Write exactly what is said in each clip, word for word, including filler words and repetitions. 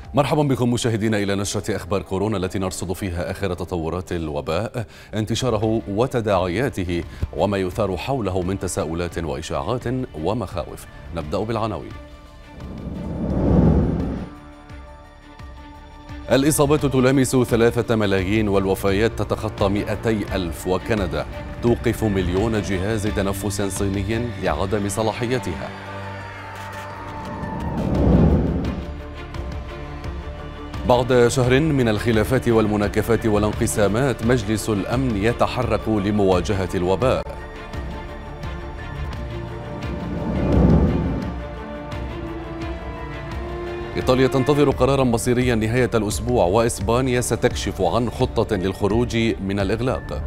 مرحبا بكم مشاهدينا إلى نشرة أخبار كورونا التي نرصد فيها آخر تطورات الوباء، انتشاره وتداعياته وما يثار حوله من تساؤلات وإشاعات ومخاوف. نبدأ بالعناوين. الإصابات تلامس ثلاثة ملايين والوفيات تتخطى مئتي ألف، وكندا توقف مليون جهاز تنفس صيني لعدم صلاحيتها. بعد شهر من الخلافات والمناكفات والانقسامات، مجلس الأمن يتحرك لمواجهة الوباء. إيطاليا تنتظر قرارا مصيريا نهاية الأسبوع، وإسبانيا ستكشف عن خطة للخروج من الإغلاق.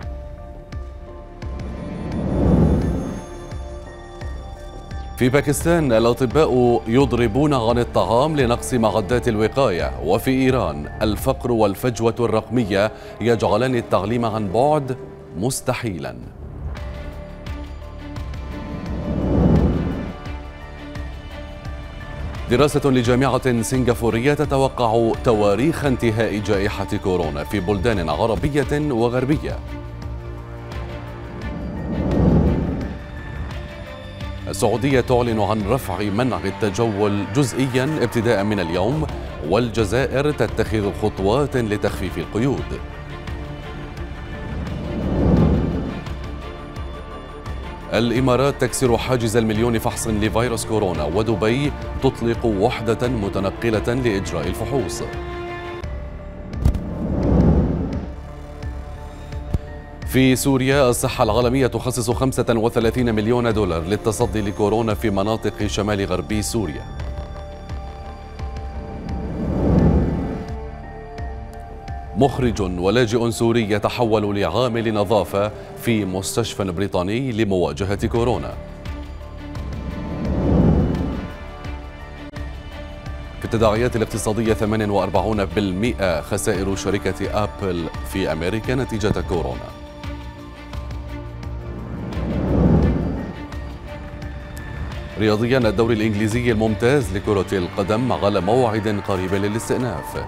في باكستان الأطباء يضربون عن الطعام لنقص معدات الوقاية، وفي إيران الفقر والفجوة الرقمية يجعلان التعليم عن بعد مستحيلا. دراسة لجامعة سنغافورية تتوقع تواريخ انتهاء جائحة كورونا في بلدان عربية وغربية. السعودية تعلن عن رفع منع التجول جزئيا ابتداء من اليوم، والجزائر تتخذ خطوات لتخفيف القيود. الإمارات تكسر حاجز المليون فحص لفيروس كورونا، ودبي تطلق وحدة متنقلة لإجراء الفحوص. في سوريا الصحة العالمية تخصص خمسة وثلاثين مليون دولار للتصدي لكورونا في مناطق شمال غربي سوريا. مخرج ولاجئ سوري يتحول لعامل نظافة في مستشفى بريطاني لمواجهة كورونا. في التداعيات الاقتصادية ثمانية وأربعين بالمئة خسائر شركة أبل في أمريكا نتيجة كورونا. رياضيا الدوري الإنجليزي الممتاز لكرة القدم على موعد قريب للاستئناف.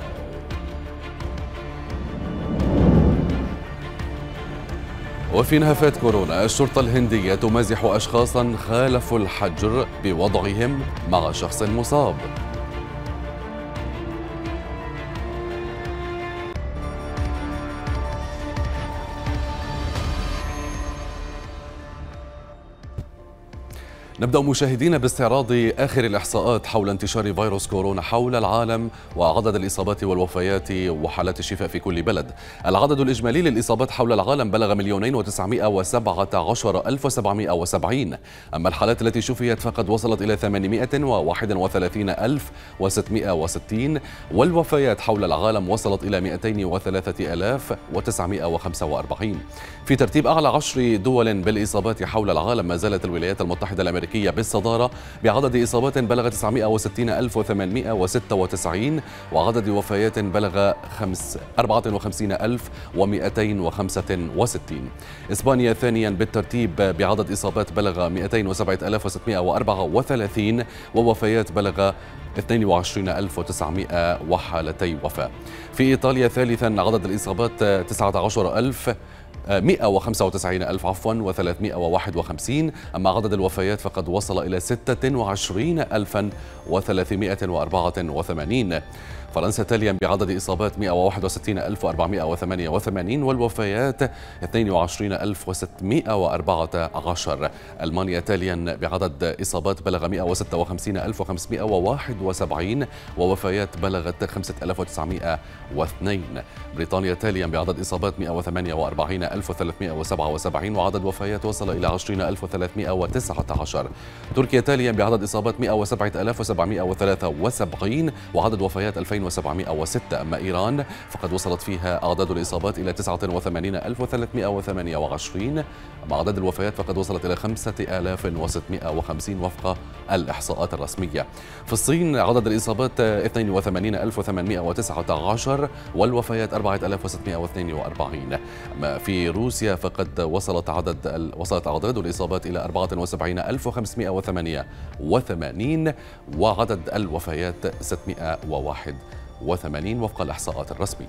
وفي نهفات كورونا الشرطة الهندية تمازح أشخاصا خالفوا الحجر بوضعهم مع شخص مصاب. نبدأ مشاهدينا باستعراض آخر الإحصاءات حول انتشار فيروس كورونا حول العالم وعدد الإصابات والوفيات وحالات الشفاء في كل بلد. العدد الإجمالي للإصابات حول العالم بلغ مليونين وتسعمائة وسبعة عشر ألف وسبعمائة وسبعين، أما الحالات التي شفيت فقد وصلت إلى ثمانمائة وواحد وثلاثين ألف وستمائة وستين، والوفيات حول العالم وصلت إلى مئتين وثلاثة آلاف وتسعمائة وخمسة وأربعين. في ترتيب أعلى عشر دول بالإصابات حول العالم ما زالت الولايات المتحدة الأمريكية بالصدارة بعدد إصابات بلغ تسعمائة وستين ألف وثمانمائة وستة وتسعين، وعدد وفيات بلغ أربعة وخمسين ألف ومئتين وخمسة وستين. إسبانيا ثانيا بالترتيب بعدد إصابات بلغ مئتين وسبعة آلاف وستمائة وأربعة وثلاثين، ووفيات بلغ اثنين وعشرين ألف وتسعمائة وحالتي وفاة. في إيطاليا ثالثا عدد الإصابات تسعة عشر ألف مئة وخمسة وتسعين ألف عفوا وثلاثمائة وواحد وخمسين، أما عدد الوفيات فقد وصل إلى ستة وعشرين ألفا وثلاثمائة وأربعة وثمانين. فرنسا تاليا بعدد إصابات مئة وواحد وستين ألف وأربعمائة وثمانية وثمانين، والوفيات اثنين وعشرين ألف وستمائة وأربعة عشر. ألمانيا تاليا بعدد إصابات بلغ مئة وستة وخمسين ألف وخمسمائة وواحد وسبعين، ووفيات بلغت خمسة آلاف وتسعمائة واثنين. بريطانيا تاليا بعدد إصابات مئة وثمانية وأربعين ألف وثلاثمائة وسبعة وسبعين، وعدد وفيات وصل إلى عشرين ألف وثلاثمائة وتسعة عشر. تركيا تاليا بعدد إصابات مئة وسبعة آلاف وسبعمائة وثلاثة وسبعين، وعدد وفيات ألفين وسبعمائة وستة. أما إيران فقد وصلت فيها أعداد الإصابات إلى تسعة وثمانين ألف وثلاثمائة وثمانية وعشرين، أما عدد الوفيات فقد وصلت إلى خمسة آلاف وستمائة وخمسين وفق الإحصاءات الرسمية. في الصين عدد الإصابات اثنين وثمانين ألف وثمانمائة وتسعة عشر، والوفيات أربعة آلاف وستمائة واثنين وأربعين. أما في في روسيا فقد وصلت عدد وصلت أعداد الإصابات إلى أربعة وسبعين ألف وخمسمائة وثمانية وثمانين وعدد الوفيات ستمائة وواحد وثمانين وفق الإحصاءات الرسمية.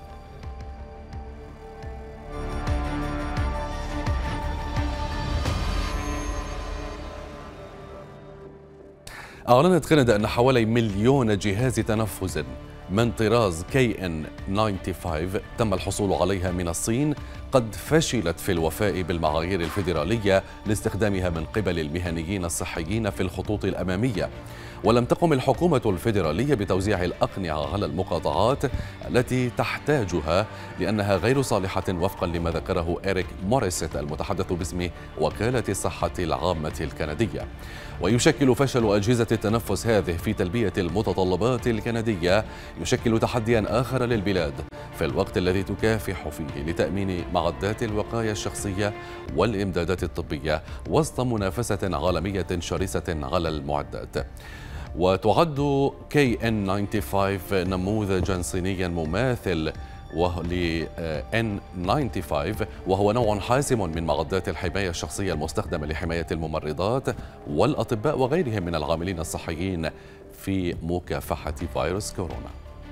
أعلنت كندا أن حوالي مليون جهاز تنفس من طراز كي إن خمسة وتسعين تم الحصول عليها من الصين قد فشلت في الوفاء بالمعايير الفيدرالية لاستخدامها من قبل المهنيين الصحيين في الخطوط الأمامية، ولم تقم الحكومة الفيدرالية بتوزيع الأقنعة على المقاطعات التي تحتاجها لأنها غير صالحة وفقا لما ذكره إريك موريسيت المتحدث باسم وكالة الصحة العامة الكندية. ويشكل فشل أجهزة التنفس هذه في تلبية المتطلبات الكندية يشكل تحديا آخر للبلاد في الوقت الذي تكافح فيه لتأمين معدات الوقاية الشخصية والإمدادات الطبية وسط منافسة عالمية شرسة على المعدات. وتعد كي إن خمسة وتسعين نموذجا صينيا مماثل ل إن خمسة وتسعين وهو نوع حاسم من معدات الحماية الشخصية المستخدمة لحماية الممرضات والأطباء وغيرهم من العاملين الصحيين في مكافحة فيروس كورونا.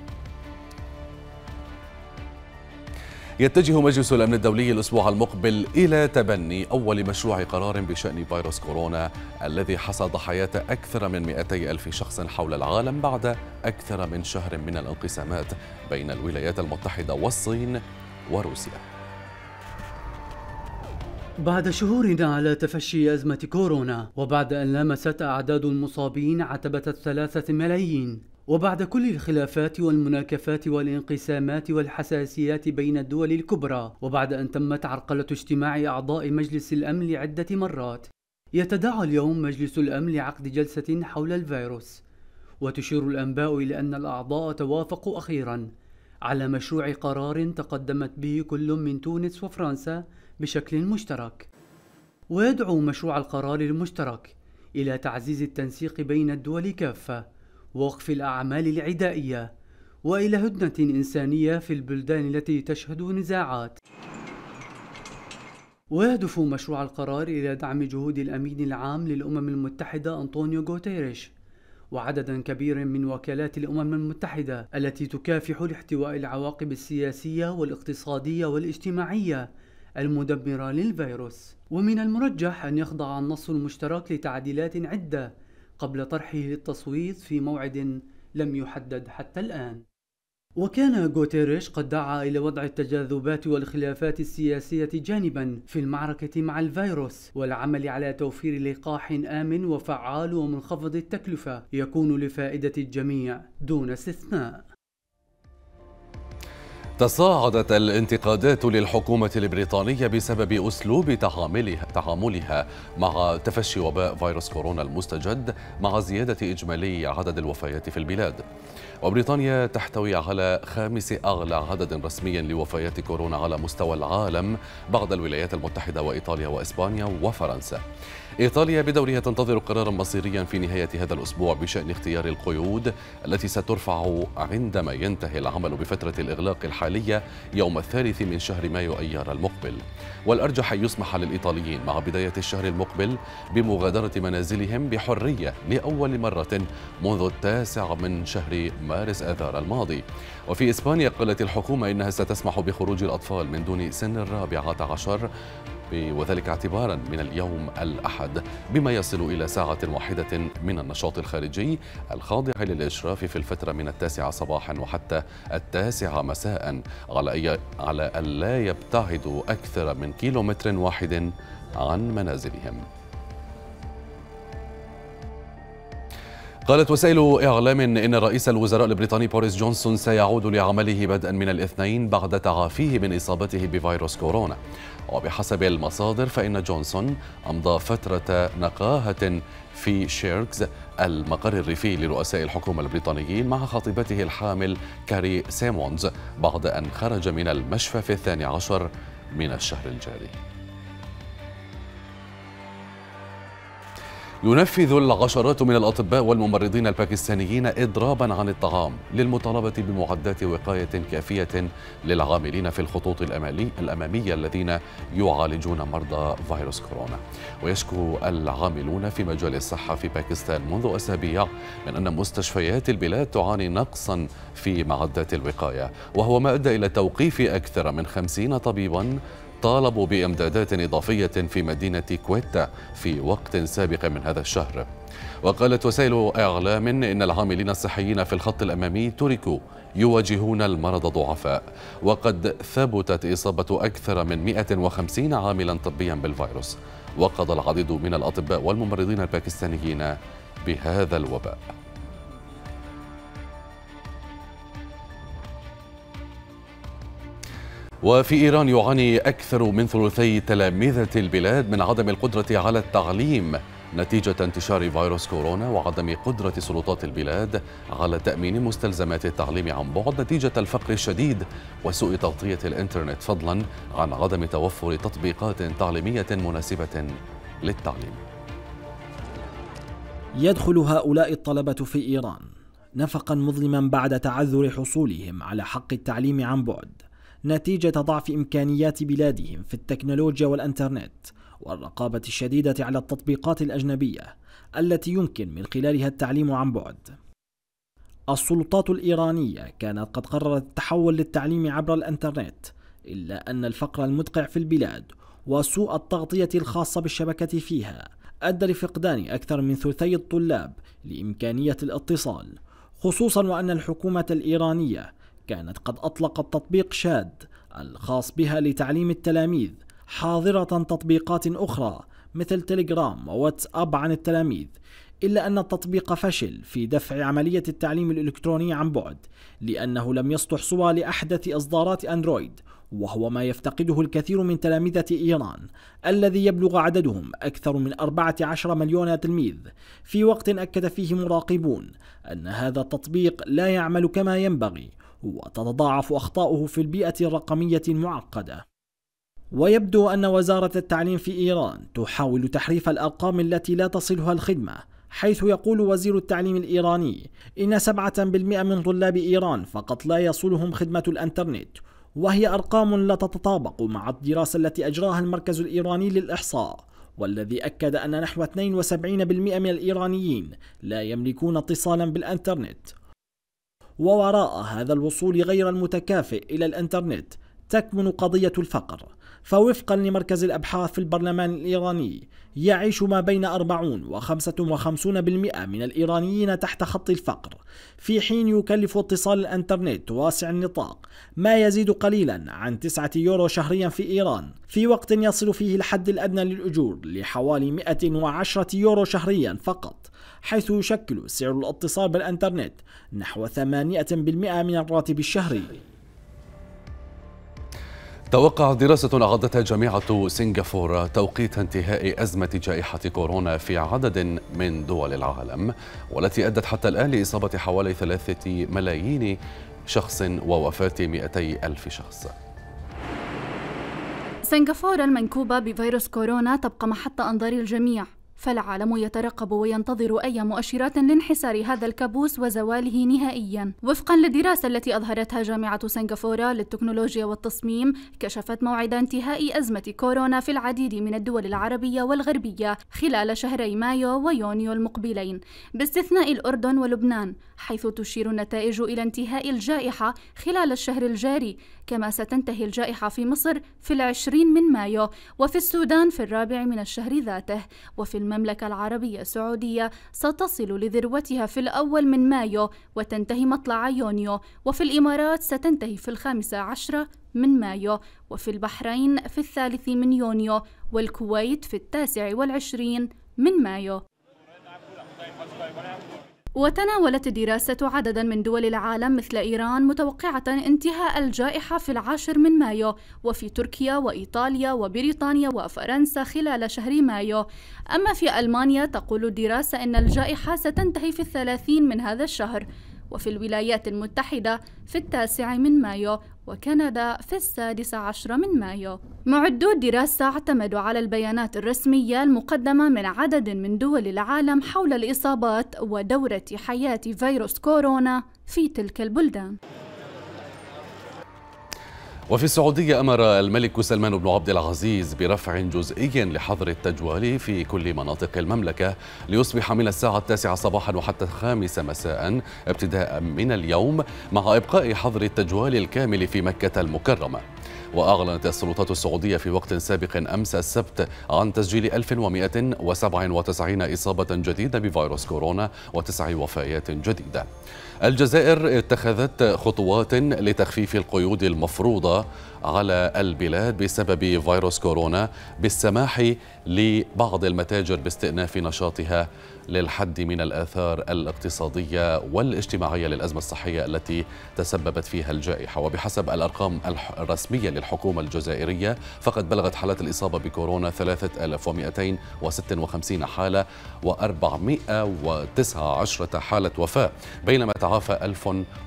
يتجه مجلس الأمن الدولي الأسبوع المقبل إلى تبني أول مشروع قرار بشأن فيروس كورونا الذي حصد حياة أكثر من مئتي ألف شخص حول العالم بعد أكثر من شهر من الانقسامات بين الولايات المتحدة والصين وروسيا. بعد شهور على تفشي أزمة كورونا، وبعد أن لامست أعداد المصابين عتبة الثلاثة ملايين، وبعد كل الخلافات والمناكفات والانقسامات والحساسيات بين الدول الكبرى، وبعد أن تمت عرقلة اجتماع أعضاء مجلس الأمن لعدة مرات، يتداعى اليوم مجلس الأمن لعقد جلسة حول الفيروس. وتشير الأنباء إلى أن الأعضاء توافقوا أخيرا على مشروع قرار تقدمت به كل من تونس وفرنسا بشكل مشترك. ويدعو مشروع القرار المشترك إلى تعزيز التنسيق بين الدول كافة، ووقف الأعمال العدائية، وإلى هدنة إنسانية في البلدان التي تشهد نزاعات. ويهدف مشروع القرار إلى دعم جهود الأمين العام للأمم المتحدة أنطونيو غوتيريش وعدد كبير من وكالات الأمم المتحدة التي تكافح لاحتواء العواقب السياسية والاقتصادية والاجتماعية المدمرة للفيروس. ومن المرجح أن يخضع النص المشترك لتعديلات عدة قبل طرحه للتصويت في موعد لم يحدد حتى الآن. وكان غوتيريش قد دعا إلى وضع التجاذبات والخلافات السياسية جانبا في المعركة مع الفيروس، والعمل على توفير لقاح آمن وفعال ومنخفض التكلفة يكون لفائدة الجميع دون استثناء. تصاعدت الانتقادات للحكومة البريطانية بسبب أسلوب تعاملها, تعاملها مع تفشي وباء فيروس كورونا المستجد مع زيادة إجمالي عدد الوفيات في البلاد. وبريطانيا تحتوي على خامس أغلى عدد رسمي لوفيات كورونا على مستوى العالم بعد الولايات المتحدة وإيطاليا وإسبانيا وفرنسا. إيطاليا بدورها تنتظر قرارا مصيريا في نهاية هذا الأسبوع بشأن اختيار القيود التي سترفع عندما ينتهي العمل بفترة الإغلاق الحالية يوم الثالث من شهر مايو أيار المقبل. والأرجح أن يسمح للإيطاليين مع بداية الشهر المقبل بمغادرة منازلهم بحرية لأول مرة منذ التاسع من شهر مارس آذار الماضي. وفي إسبانيا قالت الحكومة إنها ستسمح بخروج الأطفال من دون سن الرابعة عشر وذلك اعتبارا من اليوم الأحد بما يصل إلى ساعة واحدة من النشاط الخارجي الخاضع للإشراف في الفترة من التاسعة صباحا وحتى التاسعة مساء على على ألا يبتعدوا أكثر من كيلومتر واحد عن منازلهم. قالت وسائل إعلام إن رئيس الوزراء البريطاني بوريس جونسون سيعود لعمله بدءا من الاثنين بعد تعافيه من إصابته بفيروس كورونا. وبحسب المصادر فإن جونسون أمضى فترة نقاهة في شيركز المقر الريفي لرؤساء الحكومة البريطانيين مع خطيبته الحامل كاري سيمونز بعد أن خرج من المشفى في الثاني عشر من الشهر الجاري. ينفذ العشرات من الأطباء والممرضين الباكستانيين إضرابا عن الطعام للمطالبة بمعدات وقاية كافية للعاملين في الخطوط الأمامية الذين يعالجون مرضى فيروس كورونا. ويشكو العاملون في مجال الصحة في باكستان منذ أسابيع من أن مستشفيات البلاد تعاني نقصا في معدات الوقاية، وهو ما أدى إلى توقيف أكثر من خمسين طبيبا طالبوا بإمدادات إضافية في مدينة كويتا في وقت سابق من هذا الشهر. وقالت وسائل إعلام إن العاملين الصحيين في الخط الأمامي تركوا يواجهون المرض ضعفاء، وقد ثبتت إصابة أكثر من مئة وخمسين عاملا طبيا بالفيروس. وقضى العديد من الأطباء والممرضين الباكستانيين بهذا الوباء. وفي إيران يعاني أكثر من ثلثي تلامذة البلاد من عدم القدرة على التعليم نتيجة انتشار فيروس كورونا، وعدم قدرة سلطات البلاد على تأمين مستلزمات التعليم عن بعد نتيجة الفقر الشديد وسوء تغطية الإنترنت، فضلا عن عدم توفر تطبيقات تعليمية مناسبة للتعليم. يدخل هؤلاء الطلبة في إيران نفقا مظلما بعد تعذر حصولهم على حق التعليم عن بعد نتيجة ضعف إمكانيات بلادهم في التكنولوجيا والإنترنت والرقابة الشديدة على التطبيقات الأجنبية التي يمكن من خلالها التعليم عن بعد. السلطات الإيرانية كانت قد قررت التحول للتعليم عبر الإنترنت، إلا أن الفقر المدقع في البلاد وسوء التغطية الخاصة بالشبكة فيها أدى لفقدان أكثر من ثلثي الطلاب لإمكانية الاتصال، خصوصا وأن الحكومة الإيرانية كانت قد أطلقت تطبيق شاد الخاص بها لتعليم التلاميذ، حاضرة تطبيقات أخرى مثل تليجرام وواتساب عن التلاميذ، إلا أن التطبيق فشل في دفع عملية التعليم الإلكتروني عن بعد لأنه لم يصلح سوى لأحدث إصدارات أندرويد، وهو ما يفتقده الكثير من تلامذة إيران الذي يبلغ عددهم أكثر من أربعة عشر مليون تلميذ، في وقت أكد فيه مراقبون أن هذا التطبيق لا يعمل كما ينبغي وتتضاعف أخطاؤه في البيئة الرقمية المعقدة. ويبدو أن وزارة التعليم في إيران تحاول تحريف الأرقام التي لا تصلها الخدمة، حيث يقول وزير التعليم الإيراني إن سبعة بالمئة من طلاب إيران فقط لا يصلهم خدمة الإنترنت، وهي أرقام لا تتطابق مع الدراسة التي أجراها المركز الإيراني للإحصاء، والذي أكد أن نحو اثنين وسبعين بالمئة من الإيرانيين لا يملكون اتصالا بالإنترنت. ووراء هذا الوصول غير المتكافئ إلى الإنترنت تكمن قضية الفقر، فوفقا لمركز الأبحاث في البرلمان الإيراني يعيش ما بين أربعين وخمسة وخمسين بالمئة من الإيرانيين تحت خط الفقر، في حين يكلف اتصال الإنترنت واسع النطاق ما يزيد قليلا عن تسعة يورو شهريا في إيران، في وقت يصل فيه الحد الأدنى للأجور لحوالي مئة وعشرة يورو شهريا فقط، حيث يشكل سعر الاتصال بالإنترنت نحو ثمانية بالمئة من الراتب الشهري. توقع دراسة أعدتها جامعة سنغافورة توقيت انتهاء أزمة جائحة كورونا في عدد من دول العالم، والتي أدت حتى الآن لإصابة حوالي ثلاثة ملايين شخص ووفاة مئتي ألف شخص. سنغافورة المنكوبة بفيروس كورونا تبقى محط أنظار الجميع، فالعالم يترقب وينتظر أي مؤشرات لانحسار هذا الكابوس وزواله نهائياً. وفقاً للدراسة التي أظهرتها جامعة سنغافورة للتكنولوجيا والتصميم، كشفت موعد انتهاء أزمة كورونا في العديد من الدول العربية والغربية خلال شهري مايو ويونيو المقبلين، باستثناء الأردن ولبنان، حيث تشير النتائج إلى انتهاء الجائحة خلال الشهر الجاري، كما ستنتهي الجائحة في مصر في العشرين من مايو، وفي السودان في الرابع من الشهر ذاته، وفي المملكة العربية السعودية ستصل لذروتها في الأول من مايو وتنتهي مطلع يونيو، وفي الإمارات ستنتهي في الخامس عشر من مايو، وفي البحرين في الثالث من يونيو، والكويت في التاسع والعشرين من مايو. وتناولت الدراسة عددا من دول العالم مثل إيران متوقعة انتهاء الجائحة في العاشر من مايو، وفي تركيا وإيطاليا وبريطانيا وفرنسا خلال شهر مايو. أما في ألمانيا تقول الدراسة أن الجائحة ستنتهي في الثلاثين من هذا الشهر، وفي الولايات المتحدة في التاسع من مايو، وكندا في السادس عشر من مايو. معدو الدراسة اعتمدوا على البيانات الرسمية المقدمة من عدد من دول العالم حول الإصابات ودورة حياة فيروس كورونا في تلك البلدان. وفي السعودية أمر الملك سلمان بن عبد العزيز برفع جزئي لحظر التجوال في كل مناطق المملكة ليصبح من الساعة التاسعة صباحا وحتى الخامسة مساء ابتداء من اليوم، مع إبقاء حظر التجوال الكامل في مكة المكرمة. وأعلنت السلطات السعودية في وقت سابق أمس السبت عن تسجيل ألف ومئة وسبعة وتسعين إصابة جديدة بفيروس كورونا وتسع وفيات جديدة. الجزائر اتخذت خطوات لتخفيف القيود المفروضة على البلاد بسبب فيروس كورونا بالسماح لبعض المتاجر باستئناف نشاطها للحد من الآثار الاقتصادية والاجتماعية للأزمة الصحية التي تسببت فيها الجائحة. وبحسب الأرقام الرسمية للحكومة الجزائرية فقد بلغت حالات الإصابة بكورونا ثلاثة آلاف ومئتين وستة وخمسين حالة وأربعمئة وتسعة عشر حالة وفاة، بينما تعافى ألف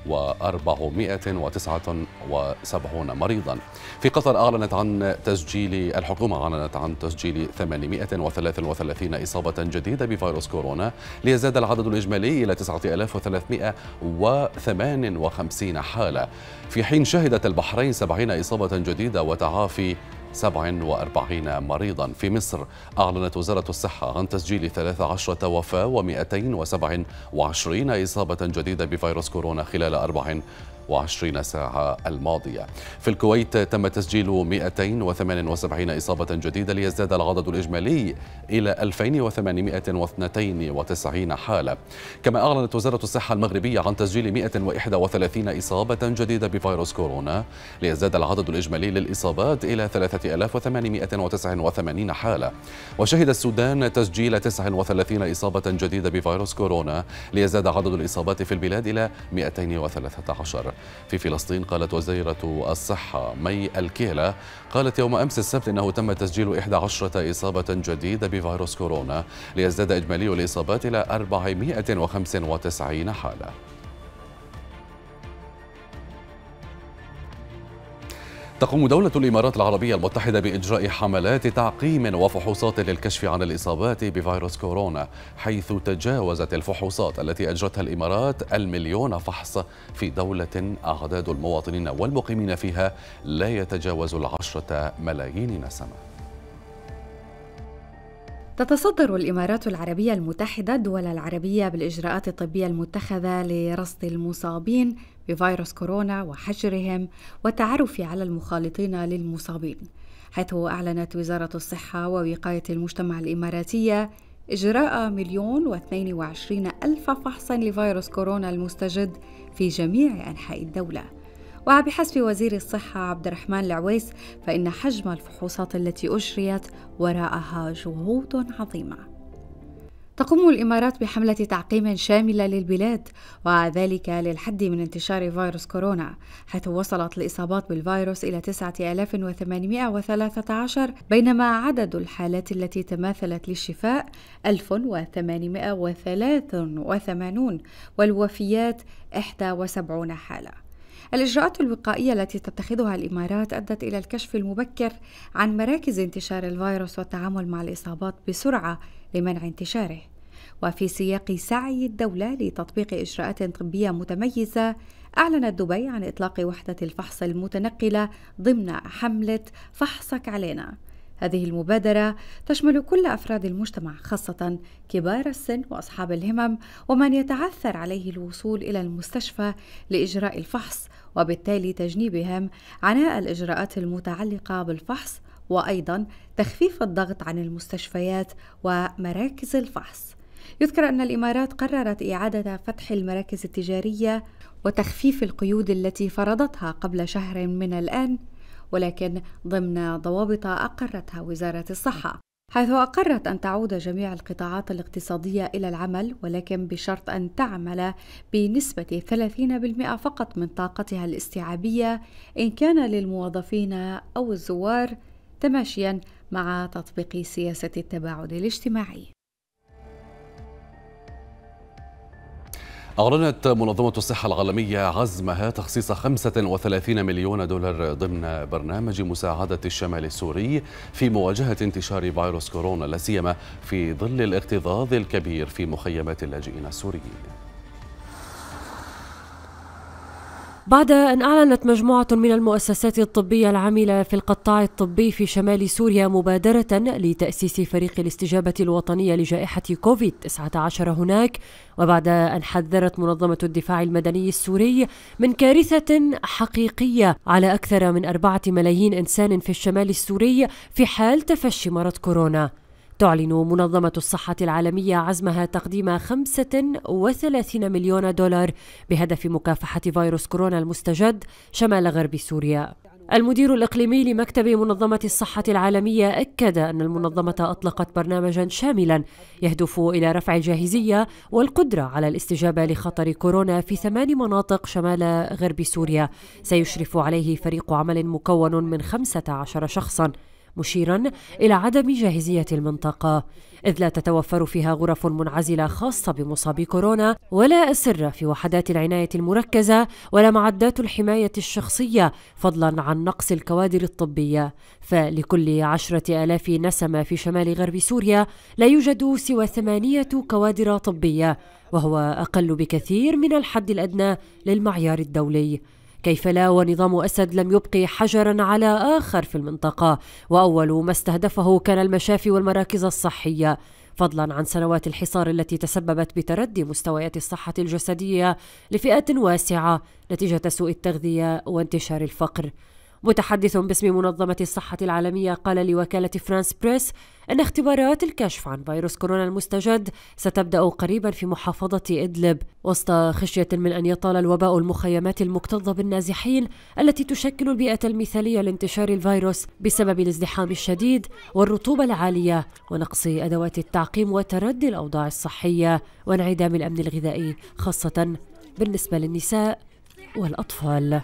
وأربعمئة وتسعة وسبعين مريضا. في قطر أعلنت عن تسجيل الحكومة أعلنت عن تسجيل ثمانمئة وثلاثة وثلاثين إصابة جديدة بفيروس كورونا ليزداد العدد الإجمالي إلى تسعة آلاف وثلاثمئة وثمانية وخمسين حالة، في حين شهدت البحرين سبعين إصابة جديدة وتعافي سبعة وأربعين مريضا. في مصر أعلنت وزارة الصحة عن تسجيل ثلاث عشرة وفاة ومئتين وسبعة وعشرين إصابة جديدة بفيروس كورونا خلال أربع وعشرين ساعة الماضية. في الكويت تم تسجيل مئتين وثمانية وسبعين إصابة جديدة ليزداد العدد الإجمالي إلى ألفين وثمانمئة واثنين وتسعين حالة. كما أعلنت وزارة الصحة المغربية عن تسجيل مئة وواحد وثلاثين إصابة جديدة بفيروس كورونا ليزداد العدد الإجمالي للإصابات إلى ثلاثة آلاف وثمانمئة وتسعة وثمانين حالة. وشهد السودان تسجيل تسعة وثلاثين إصابة جديدة بفيروس كورونا ليزداد عدد الإصابات في البلاد إلى مئتين وثلاثة عشر. في فلسطين قالت وزيرة الصحة مي الكيلة قالت يوم أمس السبت إنه تم تسجيل إحدى عشرة إصابة جديدة بفيروس كورونا ليزداد إجمالي الإصابات إلى أربعمئة وخمسة وتسعين حالة. تقوم دولة الإمارات العربية المتحدة بإجراء حملات تعقيم وفحوصات للكشف عن الإصابات بفيروس كورونا، حيث تجاوزت الفحوصات التي أجرتها الإمارات المليون فحص في دولة أعداد المواطنين والمقيمين فيها لا يتجاوز العشرة ملايين نسمة. تتصدر الإمارات العربية المتحدة الدول العربية بالإجراءات الطبية المتخذة لرصد المصابين بفيروس كورونا وحجرهم والتعرف على المخالطين للمصابين، حيث أعلنت وزارة الصحة ووقاية المجتمع الإماراتية إجراء مليون واثنين وعشرين ألف فحص لفيروس كورونا المستجد في جميع أنحاء الدولة. وبحسب وزير الصحة عبد الرحمن العويس فإن حجم الفحوصات التي أجريت وراءها جهود عظيمة. تقوم الإمارات بحملة تعقيم شاملة للبلاد وذلك للحد من انتشار فيروس كورونا، حيث وصلت الإصابات بالفيروس إلى تسعة آلاف وثمانمئة وثلاثة عشر، بينما عدد الحالات التي تماثلت للشفاء ألف وثمانمئة وثلاثة وثمانين والوفيات إحدى وسبعين حالة. الإجراءات الوقائية التي تتخذها الإمارات أدت إلى الكشف المبكر عن مراكز انتشار الفيروس والتعامل مع الإصابات بسرعة لمنع انتشاره. وفي سياق سعي الدولة لتطبيق إجراءات طبية متميزة، أعلنت دبي عن إطلاق وحدة الفحص المتنقلة ضمن حملة فحصك علينا. هذه المبادرة تشمل كل أفراد المجتمع، خاصة كبار السن وأصحاب الهمم ومن يتعثر عليه الوصول إلى المستشفى لإجراء الفحص، وبالتالي تجنيبهم عناء الإجراءات المتعلقة بالفحص، وأيضا تخفيف الضغط عن المستشفيات ومراكز الفحص. يذكر أن الإمارات قررت إعادة فتح المراكز التجارية وتخفيف القيود التي فرضتها قبل شهر من الآن، ولكن ضمن ضوابط أقرتها وزارة الصحة، حيث أقرت أن تعود جميع القطاعات الاقتصادية إلى العمل، ولكن بشرط أن تعمل بنسبة ثلاثين بالمئة فقط من طاقتها الاستيعابية إن كان للموظفين أو الزوار، تماشيا مع تطبيق سياسة التباعد الاجتماعي. أعلنت منظمة الصحة العالمية عزمها تخصيص خمسة وثلاثين مليون دولار ضمن برنامج مساعدة الشمال السوري في مواجهة انتشار فيروس كورونا، لا سيما في ظل الاكتظاظ الكبير في مخيمات اللاجئين السوريين. بعد أن أعلنت مجموعة من المؤسسات الطبية العاملة في القطاع الطبي في شمال سوريا مبادرة لتأسيس فريق الاستجابة الوطنية لجائحة كوفيد تسعة عشر هناك، وبعد أن حذرت منظمة الدفاع المدني السوري من كارثة حقيقية على أكثر من أربعة ملايين إنسان في الشمال السوري في حال تفشي مرض كورونا، تعلن منظمة الصحة العالمية عزمها تقديم خمسة وثلاثين مليون دولار بهدف مكافحة فيروس كورونا المستجد شمال غرب سوريا. المدير الإقليمي لمكتب منظمة الصحة العالمية أكد أن المنظمة أطلقت برنامجا شاملا يهدف إلى رفع الجاهزية والقدرة على الاستجابة لخطر كورونا في ثمان مناطق شمال غرب سوريا، سيشرف عليه فريق عمل مكون من خمسة عشر شخصا، مشيرا إلى عدم جاهزية المنطقة إذ لا تتوفر فيها غرف منعزلة خاصة بمصابي كورونا، ولا أسرة في وحدات العناية المركزة، ولا معدات الحماية الشخصية، فضلا عن نقص الكوادر الطبية. فلكل عشرة آلاف نسمة في شمال غرب سوريا لا يوجد سوى ثمانية كوادر طبية، وهو أقل بكثير من الحد الأدنى للمعيار الدولي. كيف لا ونظام أسد لم يبقي حجرا على آخر في المنطقة، وأول ما استهدفه كان المشافي والمراكز الصحية، فضلا عن سنوات الحصار التي تسببت بتردي مستويات الصحة الجسدية لفئات واسعة نتيجة سوء التغذية وانتشار الفقر. متحدث باسم منظمة الصحة العالمية قال لوكالة فرانس بريس أن اختبارات الكشف عن فيروس كورونا المستجد ستبدأ قريبا في محافظة إدلب، وسط خشية من أن يطال الوباء المخيمات المكتظة بالنازحين التي تشكل البيئة المثالية لانتشار الفيروس بسبب الازدحام الشديد والرطوبة العالية ونقص أدوات التعقيم وتردي الأوضاع الصحية وانعدام الأمن الغذائي، خاصة بالنسبة للنساء والأطفال.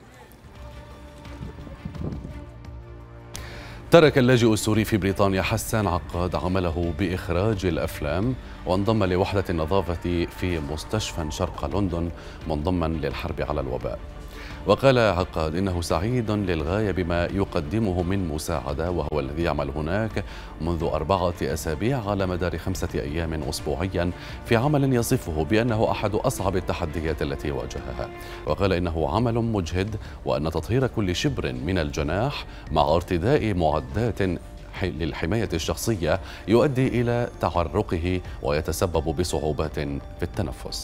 ترك اللاجئ السوري في بريطانيا حسان عقاد عمله بإخراج الأفلام وانضم لوحدة النظافة في مستشفى شرق لندن منضما للحرب على الوباء. وقال عقاد إنه سعيد للغاية بما يقدمه من مساعدة، وهو الذي يعمل هناك منذ أربعة أسابيع على مدار خمسة أيام أسبوعيا في عمل يصفه بأنه أحد أصعب التحديات التي واجهها. وقال إنه عمل مجهد، وأن تطهير كل شبر من الجناح مع ارتداء معدات للحماية الشخصية يؤدي إلى تعرقه ويتسبب بصعوبات في التنفس.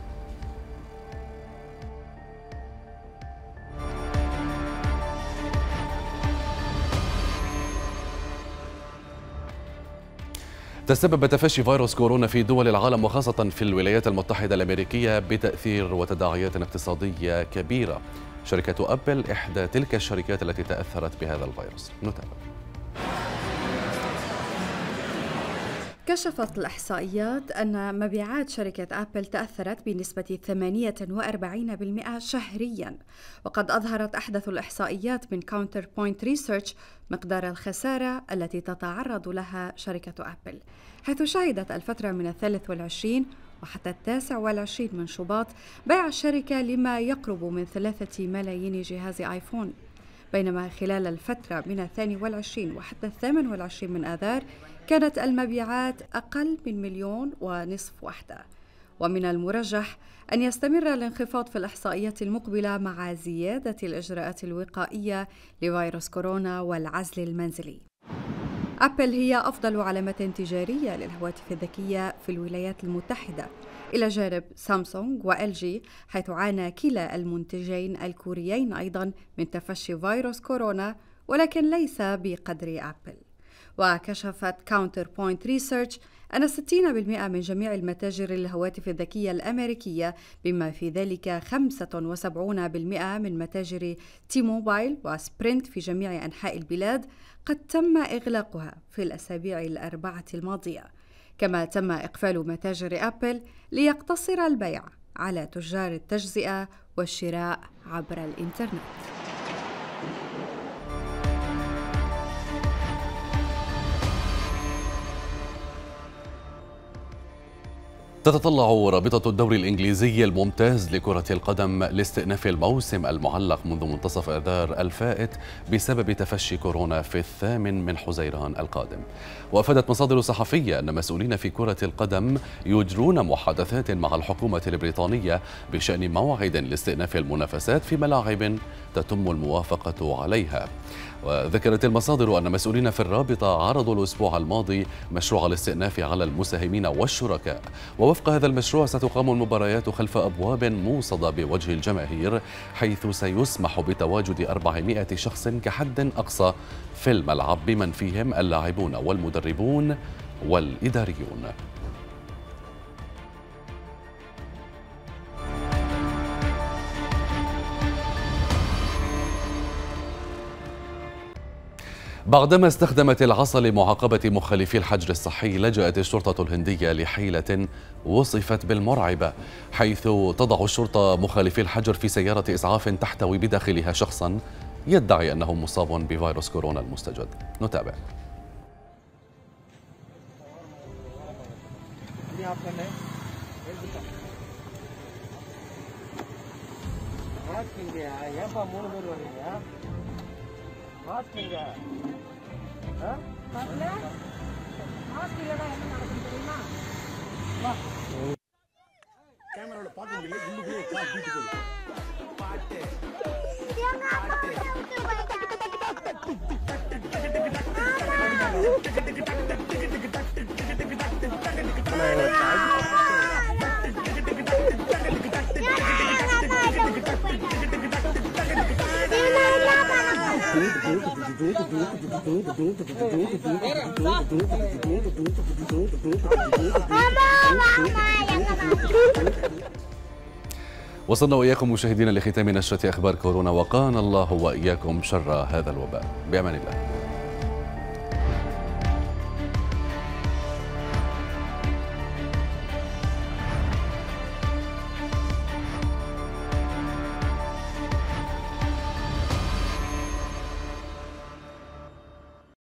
تسبب تفشي فيروس كورونا في دول العالم وخاصة في الولايات المتحدة الأمريكية بتأثير وتداعيات اقتصادية كبيرة. شركة أبل إحدى تلك الشركات التي تأثرت بهذا الفيروس. نتابع. كشفت الإحصائيات أن مبيعات شركة أبل تأثرت بنسبة ثمانية وأربعين بالمئة شهرياً، وقد أظهرت أحدث الإحصائيات من كاونتر بوينت ريسيرش مقدار الخسارة التي تتعرض لها شركة أبل، حيث شهدت الفترة من الثالث والعشرين وحتى التاسع والعشرين من شباط بيع الشركة لما يقرب من ثلاثة ملايين جهاز آيفون، بينما خلال الفترة من الثاني والعشرين وحتى الثامن والعشرين من آذار كانت المبيعات أقل من مليون ونصف وحدة. ومن المرجح أن يستمر الانخفاض في الإحصائيات المقبلة مع زيادة الإجراءات الوقائية لفيروس كورونا والعزل المنزلي. أبل هي أفضل علامة تجارية للهواتف الذكية في الولايات المتحدة، إلى جانب سامسونج وإل جي، حيث عانى كلا المنتجين الكوريين أيضا من تفشي فيروس كورونا، ولكن ليس بقدر أبل. وكشفت كاونتر بوينت ريسيرش أن ستين بالمئة من جميع المتاجر الهواتف الذكية الأمريكية، بما في ذلك خمسة وسبعين بالمئة من متاجر تي موبايل وسبرنت في جميع أنحاء البلاد، قد تم إغلاقها في الأسابيع الأربعة الماضية. كما تم إقفال متاجر أبل ليقتصر البيع على تجار التجزئة والشراء عبر الإنترنت. تتطلع رابطة الدوري الإنجليزي الممتاز لكرة القدم لاستئناف الموسم المعلق منذ منتصف آذار الفائت بسبب تفشي كورونا في الثامن من حزيران القادم. وأفادت مصادر صحفية أن مسؤولين في كرة القدم يجرون محادثات مع الحكومة البريطانية بشأن موعد لاستئناف المنافسات في ملاعب تتم الموافقة عليها. وذكرت المصادر أن مسؤولين في الرابطة عرضوا الأسبوع الماضي مشروع الاستئناف على المساهمين والشركاء، ووفق هذا المشروع ستقام المباريات خلف أبواب موصدة بوجه الجماهير، حيث سيسمح بتواجد أربعمائة شخص كحد أقصى في الملعب بمن فيهم اللاعبون والمدربون والإداريون. بعدما استخدمت العصا لمعاقبة مخالفي الحجر الصحي، لجأت الشرطة الهندية لحيلة وصفت بالمرعبة، حيث تضع الشرطة مخالفي الحجر في سيارة إسعاف تحتوي بداخلها شخصا يدعي أنه مصاب بفيروس كورونا المستجد. نتابع. وصلنا وإياكم مشاهدينا لختام نشرة أخبار كورونا، وقانا الله وإياكم شر هذا الوباء. بأمان الله.